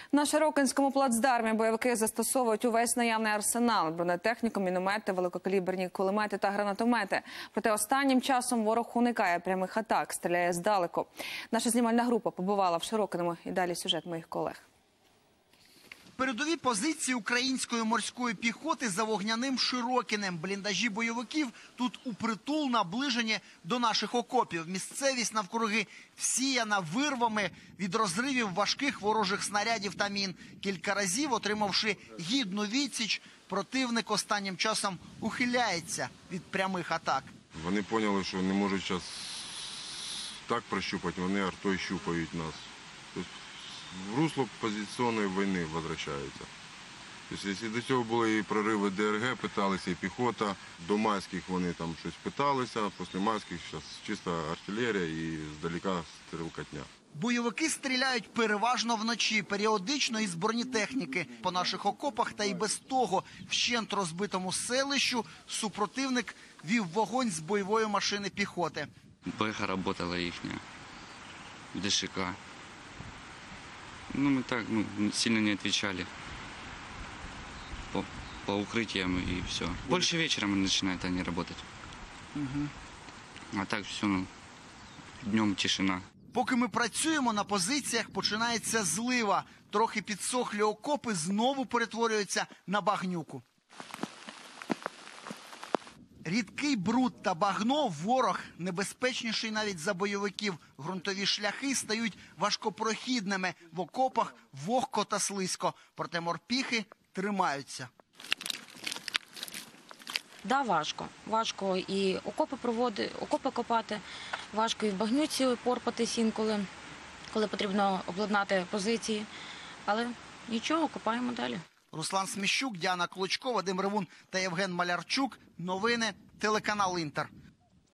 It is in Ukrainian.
На Широкинському плацдармі бойовики застосовують увесь наявний арсенал – бронетехніку, міномети, великокаліберні кулемети та гранатомети. Проте останнім часом ворог уникає прямих атак, стріляє здалеку. Наша знімальна група побувала в Широкиному. І далі сюжет моїх колег. Передові позиції української морської піхоти за вогняним Широкинем. Бліндажі бойовиків тут упритул наближені до наших окопів. Місцевість навкруги всіяна вирвами від розривів важких ворожих снарядів та мін. Кілька разів, отримавши гідну відсіч, противник останнім часом ухиляється від прямих атак. Вони поняли, що не можуть зараз так прощупати, вони артою щупають нас. Тобто в русло позиційної війни повертаються. Тобто, якщо до цього були і прориви ДРГ, питалися і піхота, до майських вони там щось питалися, а після майських зараз чиста артилерія і здалека стрілкотня. Бойовики стріляють переважно вночі, періодично із бронетехніки. По наших окопах та й без того вщент розбитому селищу супротивник вів вогонь з бойової машини піхоти. Беха працювала їхня, ДШК. Мы так сильно не отвечали по укрытиям и все. Больше вечером начинают они работать. А так все, днем тишина. Поки ми працюємо на позиціях, починається злива. Трохи підсохлі окопи знову перетворюються на багнюку. Рідкий бруд та багно – ворог, небезпечніший навіть за бойовиків. Ґрунтові шляхи стають важкопрохідними. В окопах вогко та слизько. Проте морпіхи тримаються. Да, важко. Важко і окопи копати, важко і в багнюці порпатись інколи, коли потрібно обладнати позиції. Але нічого, копаємо далі. Руслан Сміщук, Діана Клочко, Вадим Ревун та Євген Малярчук. Новини, телеканал «Інтер».